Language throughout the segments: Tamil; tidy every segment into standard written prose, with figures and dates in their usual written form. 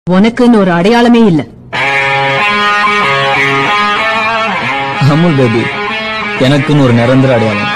உனக்குன்னு ஒரு அடையாளமே இல்ல. அமுல் பேபி, எனக்குன்னு ஒரு நிரந்தர அடையாளம்.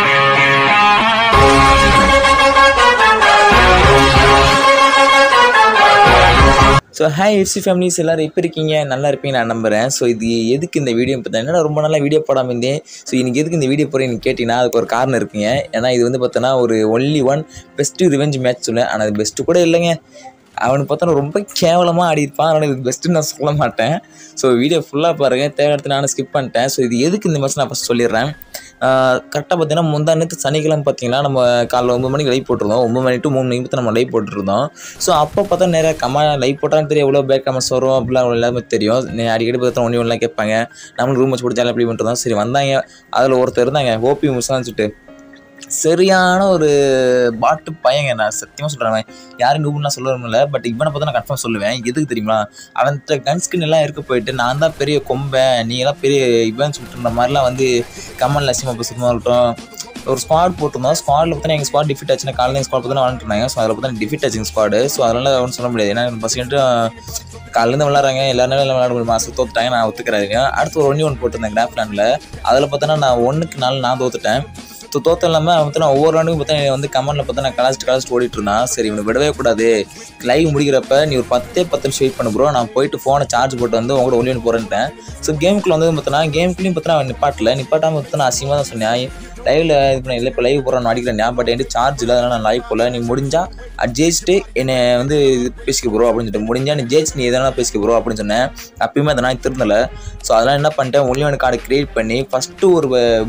ஸோ ஹாய் எஃப்சி ஃபேமிலிஸ் எல்லோரும் எப்படி இருக்கீங்க? நல்லா இருப்பீங்க நான் நம்புகிறேன். ஸோ இது எதுக்கு இந்த வீடியோ பார்த்தீங்கன்னா, ரொம்ப நாளாக வீடியோ போடாமல் இருந்தேன். ஸோ இன்றைக்கி எதுக்கு இந்த வீடியோ போகிறேன் கேட்டிங்கன்னா, அதுக்கு ஒரு காரணம் இருக்குங்க. ஏன்னா இது வந்து பார்த்தோன்னா ஒரு only one best revenge match சொல்லுவேன். ஆனால் அது பெஸ்ட்டு கூட இல்லைங்க. அவனுக்கு பார்த்தோன்னா ரொம்ப கேவலமாக ஆடிருப்பான். அதனால் இது பெஸ்ட்டுன்னு நான் சொல்ல மாட்டேன். ஸோ வீடியோ ஃபுல்லாக பாருங்கள். தேவையான நானும் ஸ்கிப் பண்ணிட்டேன். ஸோ இது எதுக்கு இந்த மேட்ச் நான் ஃபஸ்ட் சொல்லிடுறேன். கரெக்டாக பார்த்தீங்கன்னா முந்தானத்து சனிக்கிழமை பார்த்தீங்கன்னா நம்ம காலைல 9 மணிக்கு லைவ் போட்டிருந்தோம். 9 மணி டு 3 மணிக்கு நம்ம லைவ் போட்டுருந்தோம். ஸோ அப்போ பார்த்தா நிறைய லைவ் போட்டாலும் தெரியும் எவ்வளோ பேக் கமெண்ட்ஸ் வரும் அப்படிலாம் எல்லாமே தெரியும். அடிக்கடி பார்த்தா ஒன்றுலாம் கேட்பாங்க. நம்மளுக்கு ரூம் வச்சு பிடிச்சாலும் எப்படி பண்ணிட்டு சரி வந்தாங்க. அதில் ஒருத்தர் இருந்தாங்க ஓபி முசான்னு சரியான ஒரு பாட்டு பையங்க. நான் சத்தியமாக சொல்கிறேன், யாரும் நூபுன்னா சொல்ல முடியல. பட் இவனை பார்த்தா நான் கன்ஃபார்ம் சொல்லுவேன். எதுக்கு தெரியுமா, அவன்கிட்ட கன்ஸ்கின் எல்லாம் இருக்க போயிட்டு நான் தான் பெரிய கொம்பேன், நீ எல்லாம் பெரிய இவன் சொல்லிட்டு மாதிரிலாம் வந்து கமல் லட்சியமாக பேசுகிறதா இருக்கட்டும். ஒரு ஸ்குவாட் போட்டிருந்தோம். ஸ்குவாடில் பார்த்தா எங்கள் ஸ்குவாட் டிஃபிட் ஆச்சுன்னா காலையில் ஸ்குவாட் பார்த்தா விளாண்டுருந்தாங்க. ஸோ அதில் பார்த்தா டிஃபிட் ஆச்சுங்க ஸ்குவாடு. ஸோ அதனால் ஒன்றும் சொல்ல முடியாது. ஏன்னா பசங்கிட்டு காலையிலேருந்து விளாட்றாங்க, எல்லாரும் எல்லாம் விளாட முடியும். மாதம் தோத்துட்டாங்க, நான் ஒத்துக்கிறாங்க. அடுத்து ஒரு 1-1 போட்டிருந்தேன் கிராஃப் லேண்டில். அதில் பார்த்தோன்னா நான் 1-4 நான் தோத்துட்டேன். ஸோ தோற்றம் இல்லாமல் அவன் பார்த்தா ஒவ்வொரு ரவுண்டுக்கும் பார்த்தா வந்து கமெண்ட்டில் பார்த்தா நான் கலாச்சிட்டு ஓடிட்டு இருந்தான். சரி இவனை விடவே கூடாது. லைவ் முடிக்கிறப்ப நீ ஒரு 10 நிமிஷம் வெயிட் பண்ண ப்ரோ, நான் போயிட்டு ஃபோனை சார்ஜ் போட்டு வந்து உங்களோட ஒன்லி போகிறேன்ட்டேன். ஸோ கேமுக்குள்ள வந்து பார்த்தோன்னா கேமுக்குள்ளேயும் பார்த்தா அவன் நிப்பாட்டாமல் பார்த்தா அசிங்கமாக தான் சொன்னேன். லைவில் இது பண்ண இல்லை, இப்போ லைவ் போகிறான் அடிக்கிறேன். பட் என்கிட்ட சார்ஜ் இல்லை, அதனால் நான் லைவ் போகல. நீ முடிஞ்சால் ஜெயிச்சுட்டு என்னை வந்து பேசிக்க ப்ரோ அப்படின்னு சொல்லிட்டு, முடிஞ்சால் நீ ஜெயிச்சு நீ எதனா பேசிக்க ப்ரோ அப்படின்னு சொன்னேன். அப்பயுமே அதை நான் திருந்தலை. ஸோ அதெல்லாம் என்ன பண்ணிட்டேன், ஒன்லி ஒன் கார்டு க்ரியேட் பண்ணி ஃபஸ்ட்டு ஒரு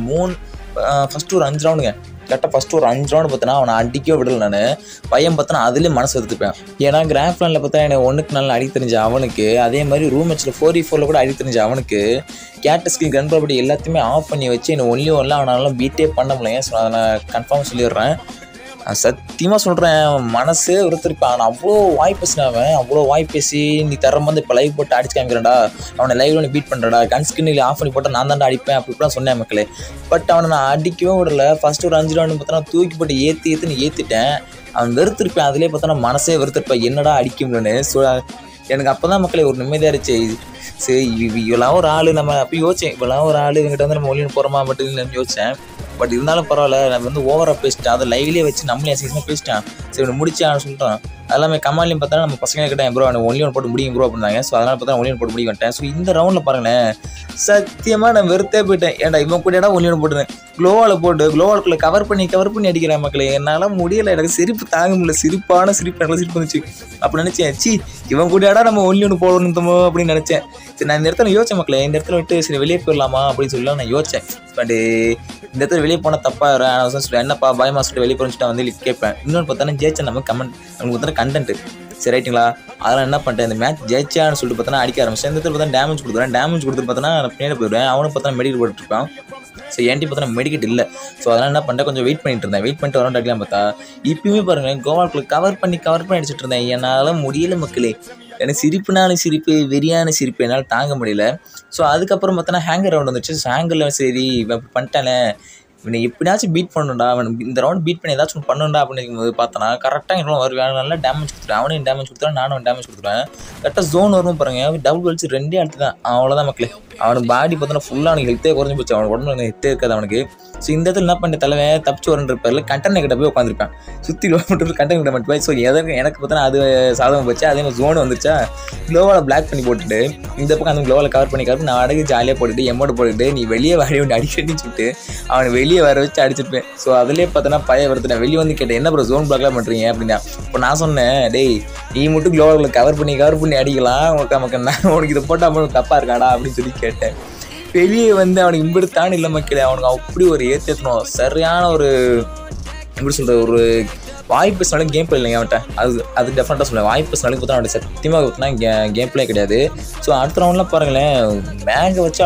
5 ரவுண்டுங்க. கரெக்டாக ஃபஸ்ட்டு ஒரு 5 ரவுண்டு பார்த்தோன்னா அவனை அடிக்கவே விடலை. நான் பையன் பார்த்தோன்னா அதுலேயே மனசு எடுத்துப்பேன். ஏன்னா கிராஃப் லேண்டில் பார்த்தா எனக்கு 1-4 அடி தெரிஞ்ச அவனுக்கு, அதே மாதிரி ரூம் மேட்ச்சில் 4v4 கூட அடி தெரிஞ்ச அவனுக்கு கேட்ட ஸ்கில் கன் ப்ராப்பர்ட்டி எல்லாத்தையுமே ஆஃப் பண்ணி வச்சு என்னை ஒன்லி ஒன்ல அவனால் பீட்டே பண்ண முடியலைங்க. ஸோ அதை நான் கன்ஃபார்ம் சொல்லிடுறேன். சத்தியமாக சொல்கிறேன், மனசே ஒருத்தருப்பான். அவன் அவ்வளோ வாய் பேசினவன், அவ்வளோ வாய் பேசி நீ தரம்போது இப்போ லைவ் போட்டு அடிச்சு காமிக்கிறேன்டா, அவனை லைவ்ல நீ பீட் பண்ணுறடா, கன் ஸ்கின் இல்லை ஆஃப் பண்ணி போட்டால் நான் தான்டா அடிப்பேன் அப்படிலாம் சொன்னேன் மக்களே. பட் அவனை நான் அடிக்கவே விடலை. ஃபஸ்ட்டு ஒரு 5 ரவுண்டு பார்த்தா நான் தூக்கி போட்டு ஏற்றிட்டேன். அவன் வெறுத்திருப்பேன். அதிலே பார்த்தா மனசே வெறுத்திருப்பேன், என்னடா அடிக்க முடியும்னு. ஸோ எனக்கு அப்போ தான் மக்களே ஒரு நிம்மதியாக இருந்துச்சு. சரி இவெல்லாம் ஒரு ஆள், நம்ம அப்போ யோசிச்சேன், இவெல்லாம் ஒரு ஆள் இவங்கிட்ட வந்து நம்ம ஒளின்னு போகிறோமா மட்டும் யோசித்தேன். பட் இருந்தாலும் பரவாயில்ல, நம்ம வந்து ஓவராக பேசிட்டேன். அதை லைவ்லேயே வச்சு நம்மளே அசிங்கமாக பேசிட்டேன். சரி இவனை முடிச்சான்னு சொல்லிட்டோம். எல்லாமே கமாலையும் பார்த்தா நம்ம பசங்க கிட்டேன் ப்ரோ அவனை ஒன்லி ஒன் போட்டு முடியும் ப்ரோ அப்படின்னாங்க. ஸோ அதனால் பார்த்தா ஒன்லி ஒன் போட்டு முடிக்க வந்துட்டேன். ஸோ இந்த ரவுண்டில் பாருங்களேன், சத்தியமாக நான் வெறுத்தே போயிட்டேன். ஏன்டா இவன் கூட ஒன்லி ஒன் போட்டுருந்தேன். க்ளோவாலுக்குள்ளே கவர் பண்ணி அடிக்கிறேன் மக்களே. என்னால் முடியலை, எனக்கு சிரிப்பு தாங்க முடியல. சிரிப்பு சிரிப்பு வந்துச்சு. அப்படி நினச்சேன், இவன் கூடடா நம்ம ஒன்லி ஒன்று போடணுமோ அப்படின்னு நினச்சேன். சரி நான் இந்த இடத்துல யோசிச்சேன் மக்களே, இந்த இடத்துல விட்டு சரி வெளியே போயிடலாமா அப்படின்னு சொல்லலாம் நான் யோசித்தேன். பட் இந்த இடத்துல வெளியே போனால் தப்பாக சொல்லி என்னப்பா பயமா சொல்லிட்டு வெளியே போச்சுட்டு வந்து கேட்பேன். இன்னொன்று பார்த்தோன்னா ஜெயிச்சா நம்ம கமெண்ட் நமக்கு பார்த்தா கண்டென்ட் சரி ரைட்டுங்களா. அதெல்லாம் என்ன பண்ணிட்டேன், இந்த மேட்ச் ஜெயிச்சான்னு சொல்லிட்டு பார்த்தா அடிக்க ஆரம்பிச்சேன். இந்த இடத்துல பார்த்தா டேமேஜ் கொடுத்துட்டு பார்த்தோன்னா நான் பின்னாடி போயிடுவேன். அவனும் பார்த்தா மெடிக்கல் போட்டுருப்பான். ஸோ என்கிட்ட பார்த்தா மெடிக்கெட் இல்லை. ஸோ அதெல்லாம் என்ன பண்ணிட்டேன், கொஞ்சம் வெயிட் பண்ணிட்டு வரணும் அடிக்கலாம் பார்த்தா இப்பயுமே பாருங்கள் கோவாலுக்குள்ள கவர் பண்ணி அடிச்சுட்டு இருந்தேன். என்னால் முடியல மக்களே. எனக்கு சிரிப்புனாலும் சிரிப்பு, வெறியான சிரிப்பு என்னால் தாங்க முடியல. ஸோ அதுக்கப்புறம் பார்த்தோன்னா ஹேங்கர் ரவுண்ட் வந்துச்சு. ஸோ ஹேங்கரில் சரி இவன் பண்ணிட்டானே, இவனை எப்படியாச்சும் பீட் பண்ணணும்டா, அவன் இந்த ரவுண்ட் பீட் பண்ணி ஏதாச்சும் ஒன்று பண்ணணும்டா அப்படின்னு போது பார்த்தோன்னா கரெக்டாக இன்னும் வருவேன். நல்லா டேமேஜ் கொடுத்துருவேன். அவனையும் டேமேஜ் கொடுத்துருவேன், நானும் டேமேஜ் கொடுத்துருவேன். கரெக்டாக ஜோன் வரும் பாருங்கள், டபுள் வச்சு 2 அழுத்து தான். அவ்வளோதான் மக்களே. அவனுக்கு பாடி பார்த்தோன்னா ஃபுல்லாக அவனுக்கு ஹெல்த்தே குறைஞ்சி போச்சு. அவனுக்கு உடம்பு ஹெல்த்தே இருக்காது அவனுக்கு. ஸோ இந்த இடத்துல என்ன பண்ண தலைவன் தப்பிச்சு வரன்ற பேரில் கண்டென்ட் கிட்ட போய் உட்காந்துருப்பேன். சுற்றி கிலோமீட்டர் கண்டென்ட் கிட்ட மட்டும் போய். ஸோ எனக்கு பார்த்தோன்னா அது சாதகம் போச்சு. அதே மாதிரி ஜோன் வந்துருச்சா, க்ளோவால் பிளாக் பண்ணி போட்டுட்டு இந்த பக்கம் அந்த க்ளோவால் கவர் பண்ணி நான் அடகு ஜாலியாக போட்டுட்டு எம்மோடு போட்டுட்டு நீ வெளியே வாடி ஒன்று அடிக்கடின்னு சொல்லிட்டு அவனை வெளியே வர வச்சு அடிச்சிருப்பேன். ஸோ அதிலே பார்த்தோன்னா பையன் வருத்துட்டேன். வெளியே வந்து கேட்டேன், என்ன ப்ரோ ஜோன் பிளாக்லாம் பண்ணுறீங்க அப்படின்னா. இப்போ நான் சொன்னேன், டேய் நீ மட்டும் க்ளோவால் கவர் பண்ணி அடிக்கலாம், உனக்கு இதை போட்டால் அவனுக்கு தப்பாக இருக்காடா அப்படின்னு சொல்லி கேட்டேன். வெளியே வந்து அவனுக்கு இம்பிடுத்தானு இல்லை மக்களே, அவனுக்கு அப்படி ஒரு ஏற்றணும். சரியான ஒரு எப்படி சொல்கிறது, ஒரு வாய்ப்பு பேசினாலும் கேம் பிளே இல்லைங்க அவன்கிட்ட. அது டெஃபினட்டாக சொல்லுவேன். வாய்ப்பு பேசினாலும் பார்த்தா அவனுடைய சத்தியமாக பார்த்தா கேம் பிளே கிடையாது. ஸோ அடுத்த ரவுண்ட்லாம் பாருங்களேன், மேங்கை வச்சு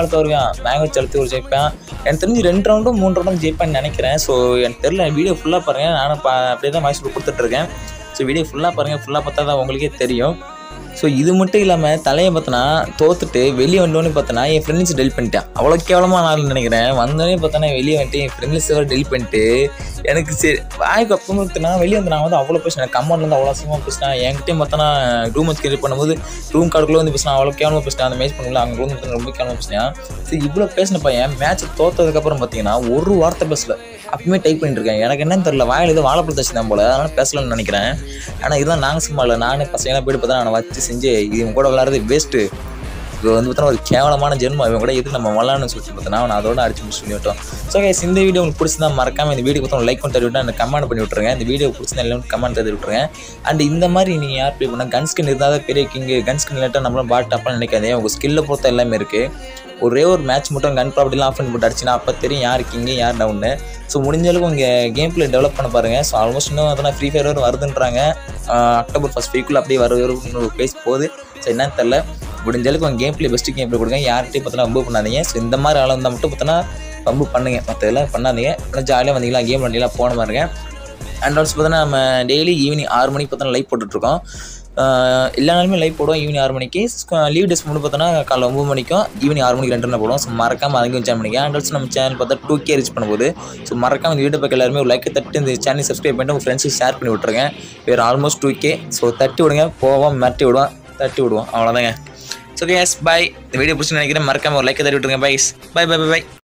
அழுத்த ஒரு ஜெயிப்பேன். எனக்கு தெரிஞ்சு 2 ரவுண்டும் 3 ரவுண்டும் ஜெயிப்பேன்னு நினைக்கிறேன். ஸோ எனக்கு தெரியல, வீடியோ ஃபுல்லாக பாருங்கள். நானும் அப்படியே தான் வாய்ஸ் கொடுத்துட்ருக்கேன். ஸோ வீடியோ ஃபுல்லாக பாருங்கள், ஃபுல்லாக பார்த்தா தான் உங்களுக்கே தெரியும். ஸோ இது மட்டும் இல்லாமல் தலையை பார்த்தோன்னா தோத்துட்டு வெளியே வந்தோடனே பார்த்தோன்னா என் ஃப்ரெண்ட்ஸ் டெலிட் பண்ணிட்டேன். அவ்வளோ கேவலமாக நான் நினைக்கிறேன். வந்தோடனே பார்த்தோன்னா வெளியே வந்துட்டு என் ஃப்ரெண்ட்ஸ் டெலிட் பண்ணிட்டு எனக்கு சரி வாய்க்கு அப்பவும் எடுத்துனா வெளியே வந்து நான் வந்து அவ்வளோ பேசினேன், கமெண்ட் வந்து அவ்வளோ அசிங்கமாக பேசினேன். என்கிட்டயும் பார்த்தோன்னா ரூம் வச்சு கிரியேட் பண்ணும்போது ரூம் கார்டுக்குள்ளே வந்து பேசினேன், அவ்வளோ கேவலமாக பேசினேன். அந்த மேட்ச் பண்ணல அங்கே ரூம் வந்து ரொம்ப கேவலமாக பேசினேன். சரி இவ்வளோ பேசின பையன் மேட்ச் தோற்றதுக்கப்புறம் பார்த்தீங்கன்னா ஒரு வார்த்தை பேசல. அப்பவுமே டைப் பண்ணிட்டு இருக்கேன். எனக்கு என்னன்னு தெரியல, வாயில் ஏதோ வாழைப்பழம் தச்சு தான் போல, அதனால பேசலன்னு நினைக்கிறேன். ஆனால் இதுதான் நாங்கள் சும்மா இல்லை, நானே பசங்களாம் போய்ட்டு பார்த்தா நான் வச்சு செஞ்சு இவன் கூட விளாட்றது வேஸ்ட்டு, இது வந்து பார்த்தோன்னா ஒரு கேவலமான ஜென்மம், இவன் கூட எதுக்கு நம்ம விளாட்னு சொல்லிட்டு பார்த்தோன்னா அவனை அதோட அடிச்சு முடிச்சு பண்ணிவிட்டோம். ஸோ கைஸ் இந்த வீடியோ உங்களுக்கு பிடிச்சிருந்தா மறக்காம இந்த வீடியோ பார்த்தா லைக் பண்ணி தருவிட்டு எனக்கு கமெண்ட் பண்ணி விட்ருங்க. இந்த வீடியோ பிடிச்சிருந்தா எல்லாம் கமெண்ட் தருவி விட்ருங்க. அண்ட் இந்த மாதிரி நீங்கள் யார் ப்ளே பண்ணால் கன் ஸ்கின் இருந்தால் தான் பெரிய கிங்கு, கன் ஸ்கின் இல்லாட்டா நம்மளும் பாட் அப்பலாம் நினைக்காதே, உங்கள் ஸ்கில்லை பொறுத்த எல்லாமே இருக்குது. ஒரே ஒரு மேட்ச் மட்டும் கன் ப்ராப்பர்ட்டிலாம் ஆஃப் பண்ணி போட்டு அடிச்சுன்னா அப்போ தெரியும் யார் கிங்கு யார் டவுன்னு. ஸோ முடிஞ்ச அளவுக்கு உங்கள் கேம் பிளே டெவலப் பண்ண பாருங்கள். ஸோ ஆல்மோஸ்ட் இன்னும் அதெல்லாம் ஃப்ரீ ஃபயர் வரை வருதுன்றாங்க. அக்டோபர் 1 வீக்குள்ளே அப்படியே வர பேஸ் போகுது. ஸோ என்னன்னு தெரில, முடிஞ்ச அளவுக்கு உங்கள் game play best game play கொடுங்க, யார்கிட்டையும் பார்த்தோன்னா வம்பு பண்ணாதீங்க. ஸோ இந்த மாதிரி ஆள் வந்தால் மட்டும் பார்த்தோன்னா வம்பு பண்ணுங்க, மற்றதெல்லாம் பண்ணாதீங்க. ஆனால் ஜாலியாக வந்தீங்களா கேம் வண்டியெல்லாம் போன பாருங்க. அண்ட் ஆல்சோ பார்த்தோன்னா நம்ம டெய்லி ஈவினிங் 6 மணிக்கு பார்த்தோன்னா லைவ் போட்டுட்ருக்கோம். எல்லா நாளுமே லைவ் போடுவோம் ஈவினிங் 6 மணிக்கு. லீவ் டேஸ் மட்டும் பார்த்தோன்னா காலைல 9 மணிக்கும் ஈவினிங் 6 மணிக்கு 2 போடுவோம். ஸோ மறக்காமல் அதையும் ஜாயின் பண்ணிக்க. அண்ட் ஆல்சோ நம்ம சேனல் பார்த்தா 2K ரீச் பண்ணும்போது ஸோ மறக்காமல் இந்த வீடியோ பக்கம் எல்லாருமே ஒரு லைக் தட்டி இந்த சேனல் சப்ஸ்கிரைப் பண்ணிட்டு உங்கள் ஃப்ரெண்ட்ஸுக்கு ஷேர் பண்ணி விட்ருங்க. வேறு ஆல்மோஸ்ட் 2K. ஸோ தட்டி விடுங்க, போவோம் மிரட்டி விடுவோம், தட்டி விடுவோம், அவ்வளோதாங்க. So yes bye. இந்த வீடியோ பிடிச்சி நினைக்கிறேன், மறக்காமல் ஒரு லைக் தட்டி விட்ருங்க. Bye bye bye by.